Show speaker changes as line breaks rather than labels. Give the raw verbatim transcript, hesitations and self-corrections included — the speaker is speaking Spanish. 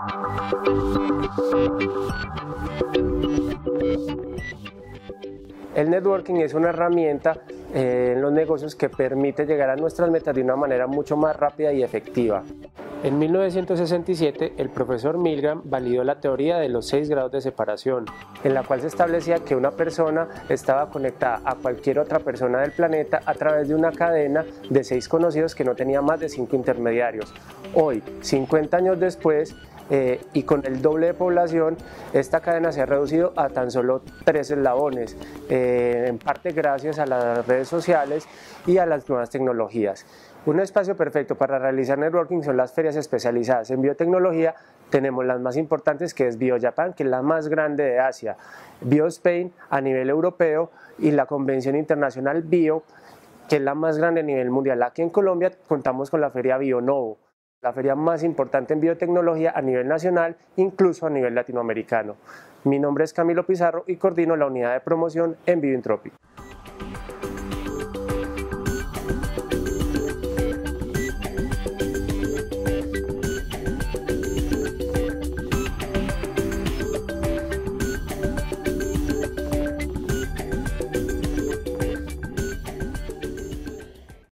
El networking es una herramienta eh, en los negocios que permite llegar a nuestras metas de una manera mucho más rápida y efectiva. En mil novecientos sesenta y siete, el profesor Milgram validó la teoría de los seis grados de separación, en la cual se establecía que una persona estaba conectada a cualquier otra persona del planeta a través de una cadena de seis conocidos que no tenía más de cinco intermediarios. Hoy, cincuenta años después, Eh, y con el doble de población, esta cadena se ha reducido a tan solo tres eslabones, eh, en parte gracias a las redes sociales y a las nuevas tecnologías. Un espacio perfecto para realizar networking son las ferias especializadas en biotecnología. Tenemos las más importantes, que es BioJapan, que es la más grande de Asia, BioSpain a nivel europeo y la Convención Internacional Bio, que es la más grande a nivel mundial. Aquí en Colombia contamos con la feria Bionovo, la feria más importante en biotecnología a nivel nacional, incluso a nivel latinoamericano. Mi nombre es Camilo Pizarro y coordino la unidad de promoción en Biointropi.